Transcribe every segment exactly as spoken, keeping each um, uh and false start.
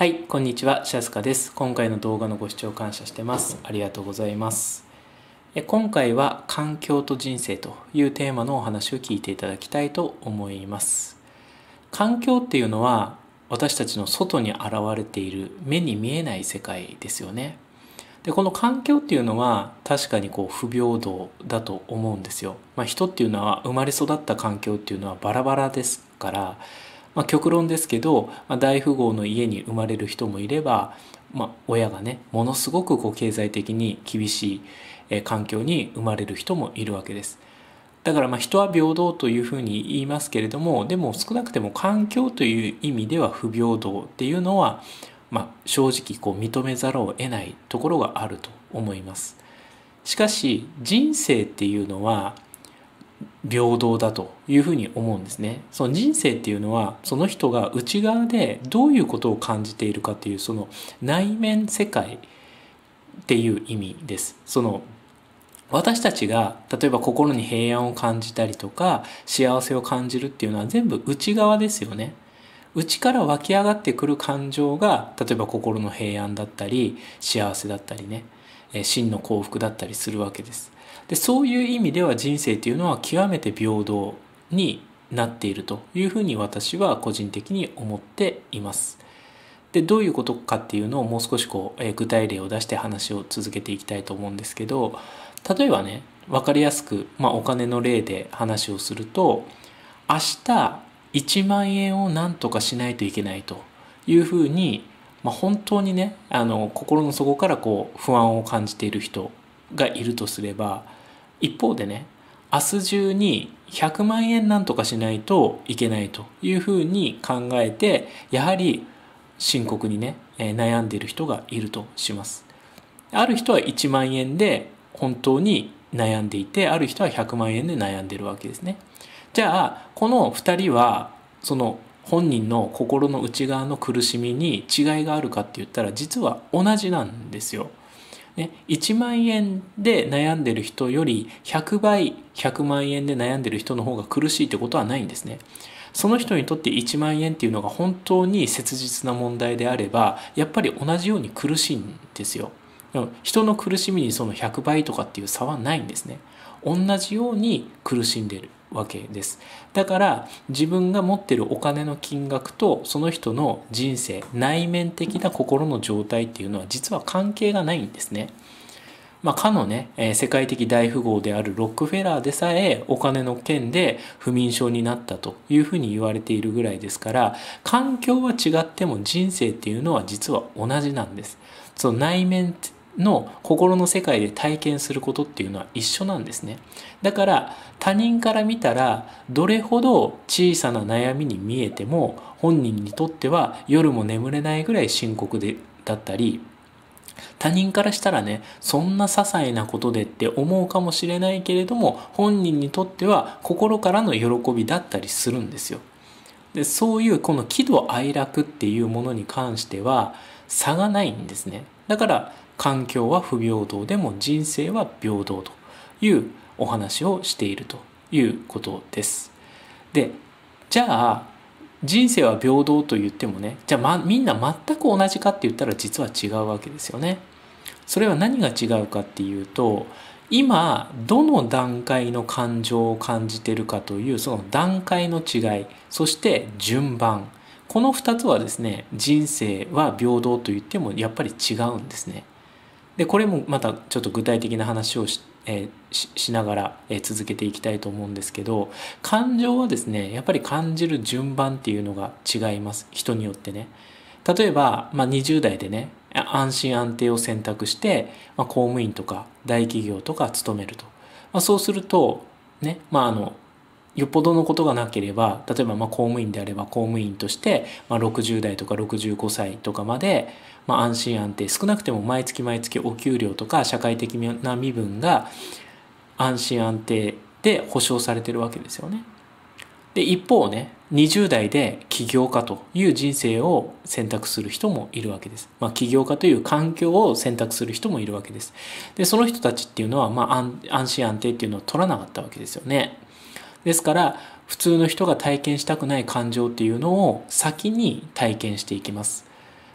はい、こんにちは、シャスカです。今回の動画のご視聴感謝してます。ありがとうございます。え今回は環境と人生というテーマのお話を聞いていただきたいと思います。環境っていうのは私たちの外に現れている目に見えない世界ですよね。で、この環境っていうのは確かにこう不平等だと思うんですよ。まあ、人っていうのは生まれ育った環境っていうのはバラバラですから、まあ、極論ですけど、まあ、大富豪の家に生まれる人もいれば、まあ、親がねものすごくこう経済的に厳しい、えー環境に生まれる人もいるわけです。だからまあ人は平等というふうに言いますけれども、でも少なくても環境という意味では不平等っていうのは、まあ、正直こう認めざるを得ないところがあると思います。しかし人生っていうのは平等だというふうに思うんですね。その人生っていうのはその人が内側でどういうことを感じているかっていうその内面世界っていう意味です。その私たちが例えば心に平安を感じたりとか幸せを感じるっていうのは全部内側ですよね。内から湧き上がってくる感情が例えば心の平安だったり幸せだったりね、真の幸福だったりするわけです。でそういう意味では人生というのは極めて平等になっているというふうに私は個人的に思っています。でどういうことかっていうのをもう少しこう、えー具体例を出して話を続けていきたいと思うんですけど、例えばね分かりやすく、まあ、お金の例で話をすると、明日いちまん円を何とかしないといけないというふうに、まあ、本当にねあの心の底からこう不安を感じている人がいるとすれば、一方でね明日中にひゃくまん円何とかしないといけないというふうに考えて、やはり深刻にね悩んでいる人がいるとします。ある人はいちまん円で本当に悩んでいて、ある人はひゃくまん円で悩んでいるわけですね。じゃあこのふたりはその本人の心の内側の苦しみに違いがあるかって言ったら実は同じなんですよ。ね、いちまん円で悩んでる人よりひゃくばいひゃくまん円で悩んでる人の方が苦しいってことはないんですね。その人にとっていちまん円っていうのが本当に切実な問題であればやっぱり同じように苦しいんですよ。人の苦しみにそのひゃくばいとかっていう差はないんですね。同じように苦しんでるわけです。だから自分が持ってるお金の金額とその人の人生内面的な心の状態っていうのは実は関係がないんですね。まあ、かのね、えー世界的大富豪であるロックフェラーでさえお金の件で不眠症になったというふうに言われているぐらいですから、環境は違っても人生っていうのは実は同じなんです。その内面の心の世界で体験することっていうのは一緒なんですね。だから他人から見たらどれほど小さな悩みに見えても本人にとっては夜も眠れないぐらい深刻でだったり、他人からしたらねそんな些細なことでって思うかもしれないけれども、本人にとっては心からの喜びだったりするんですよ。でそういうこの喜怒哀楽っていうものに関しては差がないんですね。だから環境は不平等でも人生は平等というお話をしているということです。でじゃあ人生は平等と言ってもね、じゃあ、ま、みんな全く同じかって言ったら実は違うわけですよね。それは何が違うかっていうと、今どの段階の感情を感じているかというその段階の違い、そして順番、このふたつはですね人生は平等と言ってもやっぱり違うんですね。でこれもまたちょっと具体的な話をし,、えーししながら、えー続けていきたいと思うんですけど、感情はですねやっぱり感じる順番っていうのが違います、人によってね。例えば、まあ、にじゅう代でね安心安定を選択して、まあ、公務員とか大企業とか勤めると、まあ、そうするとね、まああのよっぽどのことがなければ、例えばまあ公務員であれば公務員として、まあ、ろくじゅう代とかろくじゅうごさいとかまで、まあ、安心安定、少なくても毎月毎月お給料とか社会的な身分が安心安定で保障されているわけですよね。で一方ねにじゅう代で起業家という人生を選択する人もいるわけです。まあ、起業家という環境を選択する人もいるわけです。でその人たちっていうのは、まあ、安安心安定っていうのを取らなかったわけですよね。ですから普通の人が体験したくない感情っていうのを先に体験していきます。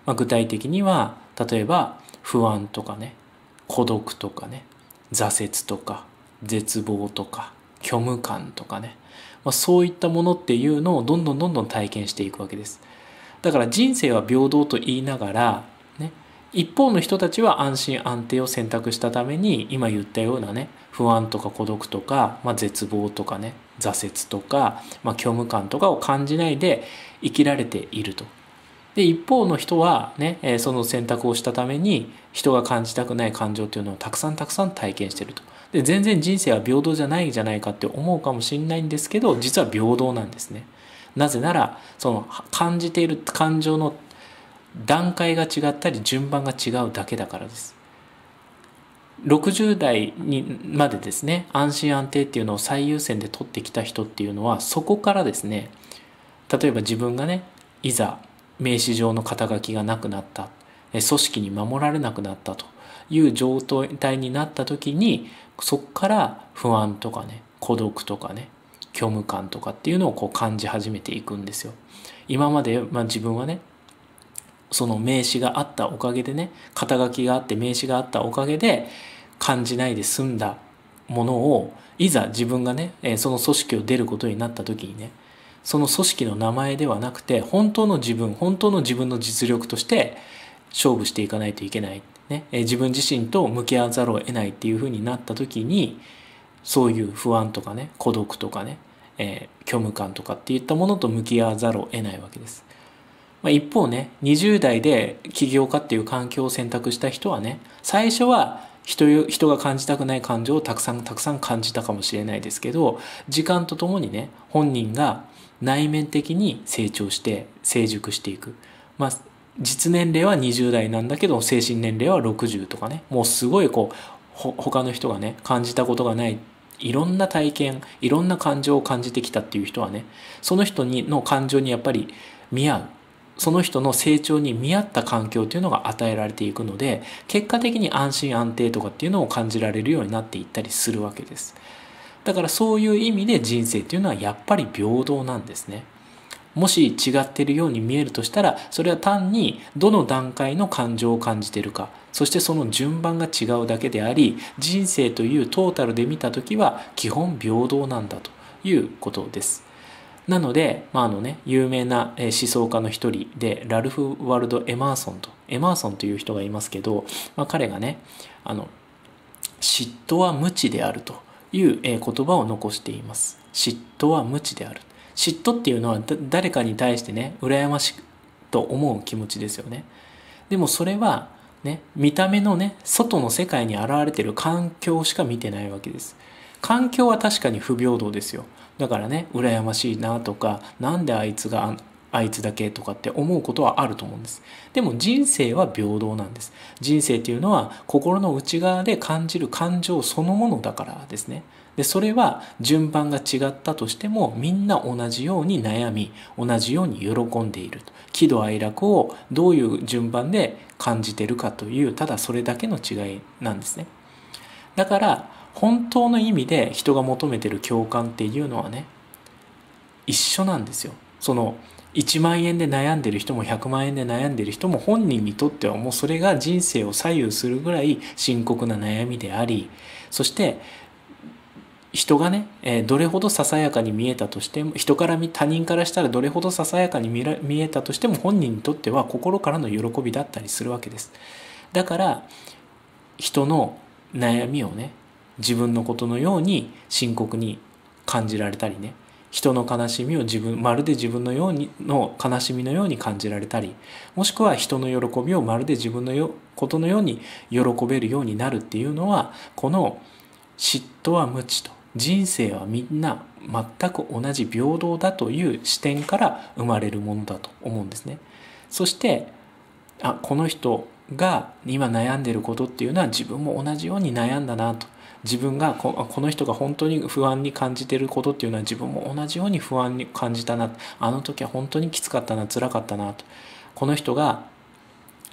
まあ、具体的には例えば不安とかね、孤独とかね、挫折とか絶望とか虚無感とかね、まあ、そういったものっていうのをどんどんどんどん体験していくわけです。だから人生は平等と言いながら、ね、一方の人たちは安心安定を選択したために今言ったようなね、不安とか孤独とか、まあ、絶望とかね、挫折とか、まあ、虚無感とかを感じないで生きられていると。で一方の人はね、その選択をしたために人が感じたくない感情っていうのをたくさんたくさん体験していると。で全然人生は平等じゃないじゃないかって思うかもしれないんですけど、実は平等なんですね。なぜならその感じている感情の段階が違ったり順番が違うだけだからです。ろくじゅう代にまでですね、安心安定っていうのを最優先で取ってきた人っていうのは、そこからですね、例えば自分がね、いざ名刺上の肩書きがなくなった、組織に守られなくなったという状態になった時に、そこから不安とかね、孤独とかね、虚無感とかっていうのをこう感じ始めていくんですよ。今まで、まあ、自分はね、その名刺があったおかげでね、肩書きがあって名刺があったおかげで感じないで済んだものを、いざ自分がね、その組織を出ることになった時にね、その組織の名前ではなくて本当の自分、本当の自分の実力として勝負していかないといけない、ね、自分自身と向き合わざるを得ないっていうふうになった時に、そういう不安とかね、孤独とかね、えー、虚無感とかっていったものと向き合わざるを得ないわけです。まあ、一方ね、にじゅう代で起業家っていう環境を選択した人はね、最初は人, 人が感じたくない感情をたくさんたくさん感じたかもしれないですけど、時間とともにね、本人が内面的に成長して成熟していく。まあ実年齢はにじゅう代なんだけど精神年齢はろくじゅうとかね、もうすごいこうほ他の人がね感じたことがないいろんな体験、いろんな感情を感じてきたっていう人はね、その人にの感情にやっぱり見合う、その人の成長に見合った環境というのが与えられていくので、結果的に安心安定とかっていうのを感じられるようになっていったりするわけです。だからそういう意味で人生っていうのはやっぱり平等なんですね。もし違っているように見えるとしたら、それは単にどの段階の感情を感じているか、そしてその順番が違うだけであり、人生というトータルで見たときは基本平等なんだということです。なので、まああのね、有名な思想家の一人でラルフ・ワルド・エマーソンとエマーソンという人がいますけど、まあ、彼がね、あの嫉妬は無知であるという言葉を残しています。嫉妬は無知である。嫉妬っていうのは誰かに対してね、羨ましいと思う気持ちですよね。でもそれはね、見た目のね、外の世界に現れている環境しか見てないわけです。環境は確かに不平等ですよ。だからね、羨ましいなとか、なんであいつがあいつだけとかって思うことはあると思うんです。でも人生は平等なんです。人生っていうのは心の内側で感じる感情そのものだからですね。でそれは順番が違ったとしてもみんな同じように悩み、同じように喜んでいると。喜怒哀楽をどういう順番で感じているかという、ただそれだけの違いなんですね。だから本当の意味で人が求めている共感っていうのはね、一緒なんですよ。そのいちまんえんで悩んでる人もひゃくまんえんで悩んでる人も、本人にとってはもうそれが人生を左右するぐらい深刻な悩みであり、そして人がね、どれほどささやかに見えたとしても、人から他人からしたらどれほどささやかに見えたとしても、本人にとっては心からの喜びだったりするわけです。だから人の悩みをね、自分のことのように深刻に感じられたりね、人の悲しみを自分まるで自分のようにの悲しみのように感じられたり、もしくは人の喜びをまるで自分のよことのように喜べるようになるっていうのは、この嫉妬は無知と、人生はみんな全く同じ平等だという視点から生まれるものだと思うんですね。そしてあこの人が今悩んでいることっていうのは自分も同じように悩んだなと、自分が こ, この人が本当に不安に感じていることっていうのは自分も同じように不安に感じたな、あの時は本当にきつかったな、辛かったなと、この人が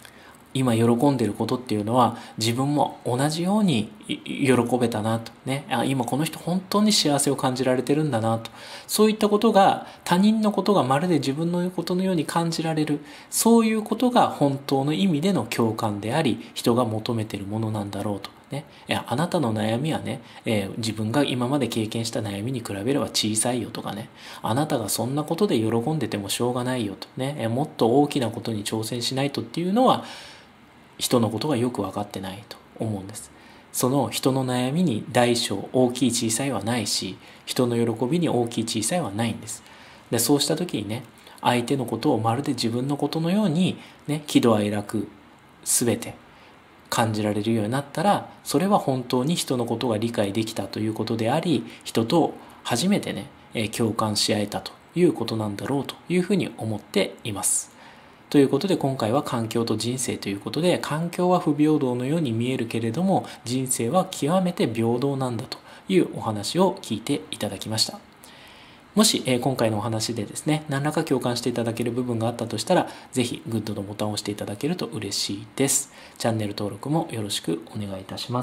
今喜んでることっていうのは自分も同じように喜べたなとね、あ、今この人本当に幸せを感じられてるんだなと、そういったことが他人のことがまるで自分のことのように感じられる、そういうことが本当の意味での共感であり、人が求めてるものなんだろうとね。いや、あなたの悩みはね、えー、自分が今まで経験した悩みに比べれば小さいよとかね、あなたがそんなことで喜んでてもしょうがないよとね、えー、もっと大きなことに挑戦しないとっていうのは人のことがよく分かってないと思うんです。その人の悩みに大小、大きい小さいはないし、人の喜びに大きい小さいはないんです。で、そうした時にね、相手のことをまるで自分のことのようにね、喜怒哀楽すべて感じられるようになったら、それは本当に人のことが理解できたということであり、人と初めてね、共感し合えたということなんだろうというふうに思っています。ということで今回は環境と人生ということで、環境は不平等のように見えるけれども人生は極めて平等なんだというお話を聞いていただきました。もし、えー、今回のお話でですね、何らか共感していただける部分があったとしたら、ぜひグッドのボタンを押していただけると嬉しいです。チャンネル登録もよろしくお願いいたします。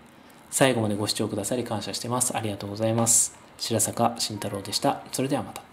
最後までご視聴くださり感謝してます。ありがとうございます。白坂慎太郎でした。それではまた。